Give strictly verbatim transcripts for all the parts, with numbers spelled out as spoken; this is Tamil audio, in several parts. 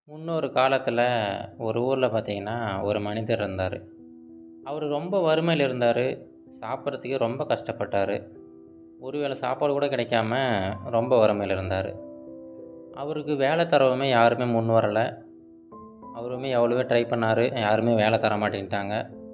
முன்னொரு காலத்துல ஒரு ஊர்ல பார்த்தீங்கன்னா, ஒரு மனிதர் இருந்தாரு. அவரு ரொம்ப வறுமையில இருந்தாரு. சாப்பிட்றதுக்கே ரொம்ப கஷ்டப்பட்டாரு. ஒரு வேள சாப்பாடு கூட கிடைக்காம ரொம்ப வறுமையில இருந்தாரு. அவருக்கு வேல தரவுமே யாருமே முன் வரல. அவருமே எவ்வளவோ ட்ரை பண்ணாரு. யாருமே வேல தர மாட்டேன்ட்டாங்க.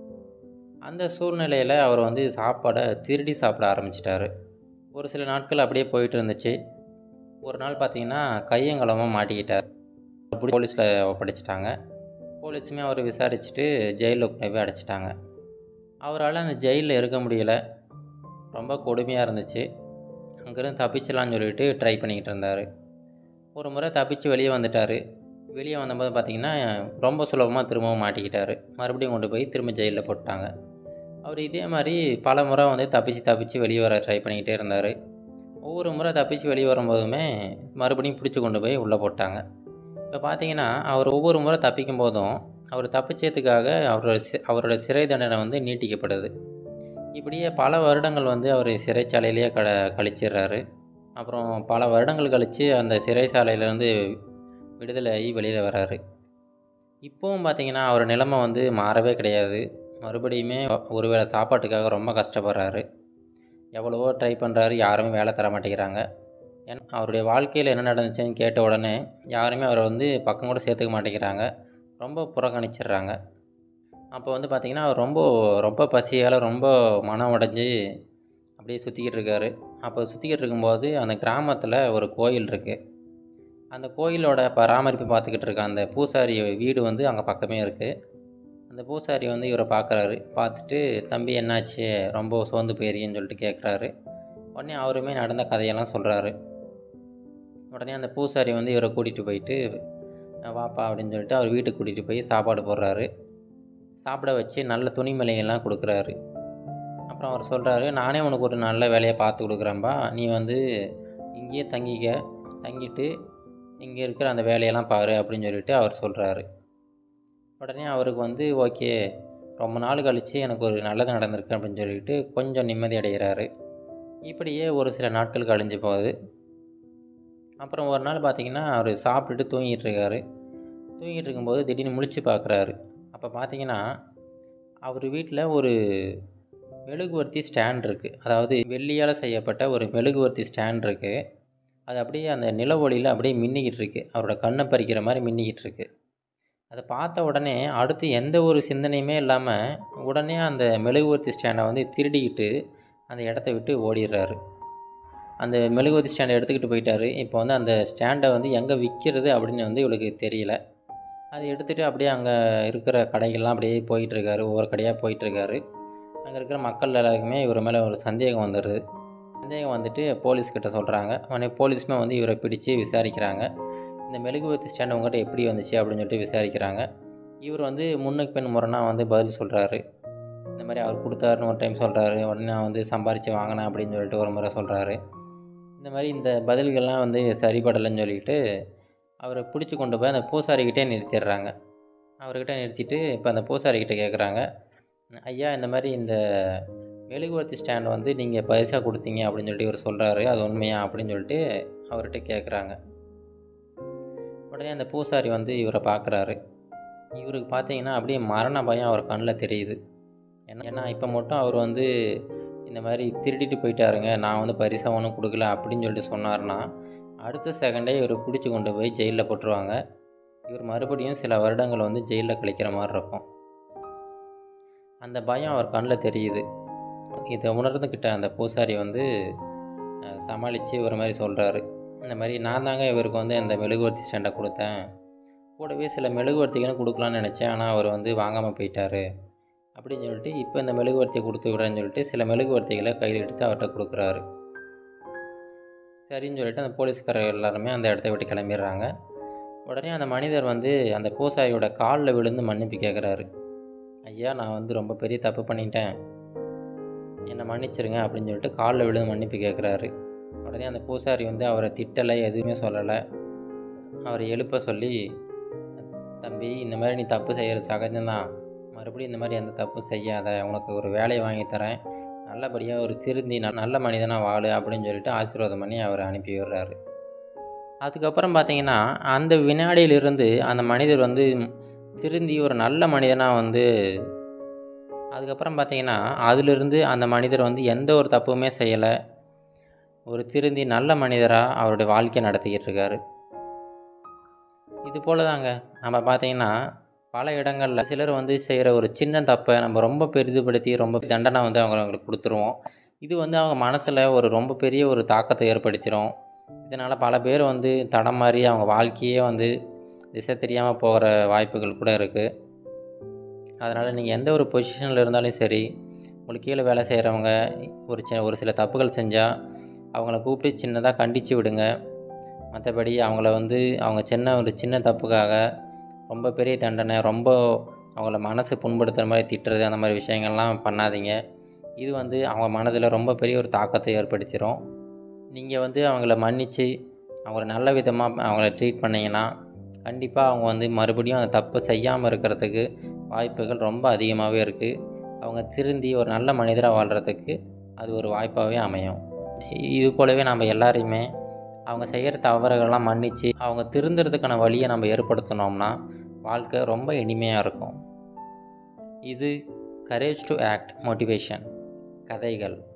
அந்த சூழ்நிலையில அவர் வந்து சாப்பாட திருடி சாப்பிட ஆரம்பிச்சுட்டாரு. ஒரு சில நாட்கள் அப்படியே போயிட்டு இருந்துச்சு. ஒரு நாள் பார்த்தீங்கன்னா, கையும் களவுமா மாட்டிக்கிட்டார். புடிச்சு போலீஸ்ல ஒப்படைச்சுட்டாங்க. போலீஸுமே அவர விசாரிச்சுட்டு ஜெயில்ல கொண்டு போய் அடைச்சுட்டாங்க. அவரால அந்த ஜெயில்ல இருக்க முடியல. ரொம்ப கொடுமையா இருந்துச்சு. அங்கேருந்து தப்பிச்சிடலான்னு சொல்லிட்டு ட்ரை பண்ணிக்கிட்டு இருந்தாரு. ஒரு முறை தப்பிச்சு வெளிய வந்துட்டாரு. வெளிய வந்தபோது பார்த்தீங்கன்னா, ரொம்ப சுலபமா திரும்பவும் மாட்டிக்கிட்டாரு. மறுபடியும் கொண்டு போய் திரும்ப ஜெயில்ல போட்டாங்க. அவரு இதே மாரி பல முறை வந்து தப்பிச்சு தப்பிச்சு வெளிய வர ட்ரை பண்ணிக்கிட்டே இருந்தாரு. ஒவ்வொரு முறை தப்பிச்சு வெளிய வரும்போதுமே, மறுபடியும் பிடிச்சு கொண்டு போய் உள்ள போட்டாங்க. இப்ப பார்த்தீங்கன்னா, அவர் ஒவ்வொரு முறை தப்பிக்கும்போதும், அவரு தப்பிச்சதுக்காக அவரோட சி அவரோட சிறை தண்டனை வந்து நீட்டிக்கப்படுது. இப்படியே பல வருடங்கள் வந்து அவரு சிறைச்சாலையிலேயே க கழிச்சிடுறாரு. அப்புறம் பல வருடங்கள் கழிச்சு அந்த சிறைச்சாலையிலேருந்து விடுதலையாகி வெளியில வராரு. இப்பவும் பார்த்தீங்கன்னா, அவர் நிலைமை வந்து மாறவே கிடையாது. மறுபடியுமே ஒரு வேள சாப்பாட்டுக்காக ரொம்ப கஷ்டப்படுறாரு. எவ்வளவோ ட்ரை பண்றாரு. யாருமே வேலை தர மாட்டேங்கிறாங்க. ஏன்னா, அவருடைய வாழ்க்கையில என்ன நடந்துச்சுன்னு கேட்ட உடனே, யாருமே அவர வந்து பக்கம் கூட சேர்த்துக்க மாட்டேங்கிறாங்க. ரொம்ப புறக்கணிச்சிடுறாங்க. அப்போ வந்து பார்த்தீங்கன்னா, அவர் ரொம்ப ரொம்ப பசியால ரொம்ப மனம் உடைஞ்சு அப்படியே சுத்திக்கிட்டு இருக்காரு. அப்போ சுத்திக்கிட்டு இருக்கும்போது, அந்த கிராமத்தில ஒரு கோயில் இருக்கு. அந்த கோயிலோட பராமரிப்பு பார்த்துக்கிட்டு இருக்க அந்த பூசாரி வீடு வந்து அங்க பக்கமே இருக்கு. அந்த பூசாரி வந்து இவர பார்க்குறாரு. பார்த்துட்டு, "தம்பி என்னாச்சு? ரொம்ப சோர்ந்து போயிருக்கேன்னு" சொல்லிட்டு கேட்குறாரு. உடனே அவருமே நடந்த கதையெல்லாம் சொல்றாரு. உடனே அந்த பூசாரி வந்து இவர கூட்டிட்டு போயிட்டு, "அ வாப்பா" அப்படின்னு சொல்லிட்டு அவர் வீட்டுக்கு கூட்டிட்டு போய் சாப்பாடு போடுறாரு. சாப்பிட வச்சு நல்ல துணிமணிகள்லாம் குடுக்குறாரு. அப்புறம் அவர் சொல்றாரு, "நானே உனக்கு ஒரு நல்ல வேலையா பார்த்து குடுக்குறேன்பா. நீ வந்து இங்கேயே தங்கிக்க. தங்கிட்டு இங்க இருக்கிற அந்த வேலையெல்லாம் பாரு" அப்படின்னு சொல்லிட்டு அவர் சொல்றாரு. உடனே அவருக்கு வந்து ஓகே. ரொம்ப நாள் கழிச்சு எனக்கு ஒரு நல்லது நடந்திருக்கு அப்படின்னு சொல்லிட்டு கொஞ்சம் நிம்மதி அடைகிறாரு. இப்படியே ஒரு சில நாட்கள் கழிஞ்சு போகுது. அப்புறம் ஒரு நாள் பார்த்தீங்கன்னா, அவரு சாப்பிட்டுட்டு தூங்கிட்டு இருக்காரு. தூங்கிட்டு இருக்கும்போது திடீர்னு முழிச்சு பார்க்குறாரு. அப்ப பார்த்தீங்கன்னா, அவரு வீட்ல ஒரு மெழுகுவர்த்தி ஸ்டாண்ட் இருக்கு. அதாவது வெள்ளியால செய்யப்பட்ட ஒரு மெழுகுவர்த்தி ஸ்டாண்ட் இருக்கு. அது அப்படியே அந்த நில ஒளியில அப்படியே மின்னிக்கிட்டு இருக்கு. அவரோட கண்ண பறிக்கிற மாரி மின்னிக்கிட்டு இருக்கு. அத பார்த்த உடனே அடுத்து எந்த ஒரு சிந்தனையுமே இல்லாம, உடனே அந்த மெழுகுவர்த்தி ஸ்டாண்ட வந்து திருடிக்கிட்டு அந்த இடத்த விட்டு ஓடிர்றாரு. அந்த மெழுகுவர்த்தி ஸ்டாண்ட எடுத்துக்கிட்டு போயிட்டாரு. இப்போ வந்து அந்த ஸ்டாண்ட வந்து எங்க விக்கிறது அப்படின்னு வந்து இவருக்கு தெரியல. அத எடுத்துட்டு அப்படியே அங்க இருக்கிற கடைகள்லாம் அப்படியே போயிட்டுருக்காரு. ஒவ்வொரு கடையா போயிட்டுருக்காரு. அங்க இருக்கிற மக்கள் எல்லாருக்குமே இவர் மேல ஒரு சந்தேகம் வந்துருது. சந்தேகம் வந்துட்டு போலீஸ்கிட்ட சொல்றாங்க. உடனே போலீஸுமே வந்து இவர பிடிச்சு விசாரிக்கிறாங்க. "இந்த மெழுகுவர்த்தி ஸ்டாண்ட் உங்ககிட்ட எப்படி வந்துச்சு?" அப்படின்னு சொல்லிட்டு விசாரிக்கிறாங்க. இவர் வந்து முன்னுக்கு பின் முரணா வந்து பதில் சொல்றாரு. இந்த மாரி அவர் குடுத்தாருன்னு ஒரு டைம் சொல்றாரு. உடனே நான் வந்து சம்பாரிச்சு வாங்கினேன் அப்படின்னு சொல்லிட்டு ஒரு முறை சொல்றாரு. இந்த மாரி இந்த பதில்கள்லாம் வந்து சரிப்படலன்னு சொல்லிட்டு, அவர புடிச்சு கொண்டு போய் அந்த பூசாரிகிட்டயே நிறுத்திடுறாங்க. அவர்கிட்ட நிறுத்திட்டு, இப்ப அந்த பூசாரிகிட்ட கேட்குறாங்க, "ஐயா இந்த மாரி இந்த மெழுகுவர்த்தி ஸ்டாண்ட் வந்து நீங்க பரிசா குடுத்தீங்க" அப்படின்னு சொல்லிட்டு இவரு சொல்றாரு. "அது உண்மையா?" அப்படின்னு சொல்லிட்டு அவர்ட்ட கேட்குறாங்க. உடனே அந்த பூசாரி வந்து இவர பார்க்குறாரு. இவருக்கு பார்த்தீங்கன்னா, அப்படியே மரண பயம் அவர் கண்ல தெரியுது. ஏன்னா ஏன்னா இப்ப மட்டும் அவர் வந்து இந்த மாரி திருடிட்டு போயிட்டாருங்க. நான் வந்து பரிசா ஒண்ணும் குடுக்கல அப்படின்னு சொல்லிட்டு சொன்னாருன்னா, அடுத்த செகண்டே இவர புடிச்சு கொண்டு போய் ஜெயில்ல போட்டுருவாங்க. இவர் மறுபடியும் சில வருடங்கள் வந்து ஜெயில்ல கழிக்கிற மாரி இருக்கும். அந்த பயம் அவர் கண்ல தெரியுது. இத உணர்ந்துகிட்ட அந்த பூசாரி வந்து அ சமாளிச்சு ஒரு மாரி சொல்றாரு. இந்த மாரி "நான் தாங்க இவருக்கு வந்து அந்த மெழுகுவர்த்தி ஸ்டாண்ட குடுத்தேன். கூடவே சில மெழுகுவர்த்திகளும் குடுக்கலான்னு நெனச்சேன். ஆனா அவரு வந்து வாங்காம போயிட்டாரு." அப்படின்னு சொல்லிட்டு, "இப்ப இந்த மெழுகுவர்த்திய குடுத்து விடுறேன்னு" சொல்லிட்டு சில மெழுகுவர்த்திகள கையில எடுத்து அவர்ட்ட குடுக்குறாரு. சரின்னு சொல்லிட்டு அந்த போலீஸ்காரர் எல்லாருமே அந்த இடத்த விட்டு கிளம்பிர்றாங்க. உடனே அந்த மனிதர் வந்து அந்த பூசாரியோட கால்ல விழுந்து மன்னிப்பு கேட்குறாரு. "ஐயா நான் வந்து ரொம்ப பெரிய தப்பு பண்ணிட்டேன். என்ன மன்னிச்சிருங்க" அப்படின்னு சொல்லிட்டு கால்ல விழுந்து மன்னிப்பு கேட்குறாரு. உடனே அந்த பூசாரி வந்து அவர திட்டல, எதுவுமே சொல்லல. அவர எழுப்ப சொல்லி, "தம்பி இந்த மாரி நீ தப்பு செய்றது சகஜம் தான். மறுபடியும் இந்த மாரி எந்த தப்பும் செய்யாத. உனக்கு ஒரு வேலைய வாங்கி தரேன். நல்லபடியா ஒரு திருந்தி ந நல்ல மனிதனா வாழு" அப்படின்னு சொல்லிட்டு ஆசீர்வாதம் பண்ணி அவர அனுப்பி விடுறாரு. அதுக்கப்புறம் பார்த்தீங்கன்னா, அந்த வினாடியிலிருந்து அந்த மனிதர் வந்து திருந்தி ஒரு நல்ல மனிதனா வந்து அதுக்கப்புறம் பார்த்தீங்கன்னா, அதிலிருந்து அந்த மனிதர் வந்து எந்த ஒரு தப்புமே செய்யல. ஒரு திருந்தி நல்ல மனிதரா அவருடைய வாழ்க்கைய நடத்திக்கிட்டு இருக்காரு. இது போல தாங்க நம்ம பார்த்தீங்கன்னா, பல இடங்கள்ல சிலர் வந்து செய்ற ஒரு சின்ன தப்ப நம்ம ரொம்ப பெரிதுபடுத்தி, ரொம்ப தண்டனை வந்து அவங்க அவங்களுக்கு குடுத்துருவோம். இது வந்து அவங்க மனசுல ஒரு ரொம்ப பெரிய ஒரு தாக்கத்த ஏற்படுத்திரும். இதனால பல பேர் வந்து தடமாறி அவங்க வாழ்க்கையே வந்து திசை தெரியாம போற வாய்ப்புகள் கூட இருக்கு. அதனால நீங்க எந்த ஒரு பொசிஷன்ல இருந்தாலும் சரி, உங்களுக்கு கீழ வேலை செய்றவங்க ஒரு சி ஒரு சில தப்புகள் செஞ்சா, அவங்கள கூப்பிட்டு சின்னதா கண்டிச்சு விடுங்க. மத்தபடி அவங்கள வந்து அவங்க சின்ன ஒரு சின்ன தப்புக்காக ரொம்ப பெரிய தண்டனை, ரொம்ப அவங்கள மனசு புண்படுத்துற மாரி திட்டுறது, அந்த மாரி விஷயங்கள்லாம் பண்ணாதீங்க. இது வந்து அவங்க மனதில ரொம்ப பெரிய ஒரு தாக்கத்த ஏற்படுத்திரும். நீங்க வந்து அவங்கள மன்னிச்சு, அவங்கள நல்ல விதமா அவங்கள ட்ரீட் பண்ணீங்கன்னா, கண்டிப்பா அவங்க வந்து மறுபடியும் அந்த தப்ப செய்யாம இருக்கிறதுக்கு வாய்ப்புகள் ரொம்ப அதிகமாவே இருக்கு. அவங்க திருந்தி ஒரு நல்ல மனிதரா வாழ்றதுக்கு அது ஒரு வாய்ப்பாவே அமையும். இது போலவே நம்ம எல்லாரையுமே அவங்க செய்யற தவறுகள்லாம் மன்னிச்சு, அவங்க திருந்துறதுக்கான வழிய நம்ம ஏற்படுத்துனோம்னா, வாழ்க்கை ரொம்ப இனிமையா இருக்கும். இது கரேஜ் டூ ஆக்ட் மோட்டிவேஷன் கதைகள்.